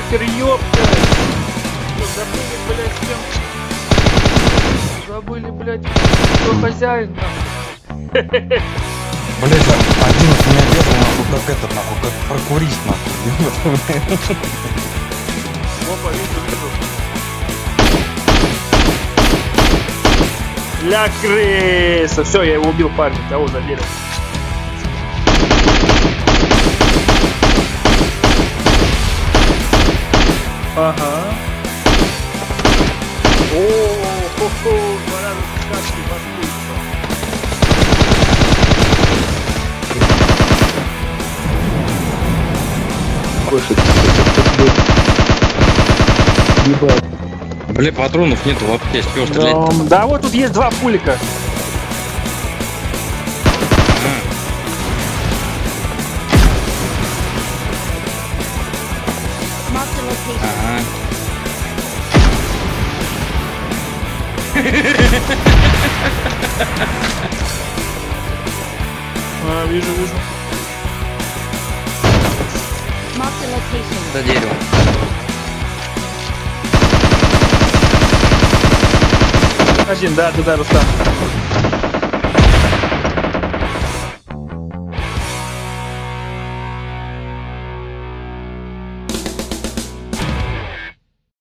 нахер, ёпта! Забыли, блядь, с кем? Забыли, блядь, кто хозяин, нахуй. Блять, один с меня бегал, нахуй, как этот, нахуй, как прокурист, нахуй. Опа, вижу. Ля крыса! Все, я его убил, парня, того задели. Ага. О-хо-хо, два раза сказки послушал. Больше ебать. Бля, патронов нету, вообще спел стрелять. Да, вот тут есть два пулика. Ага. Вижу. За деревом. Один, да, Рустам.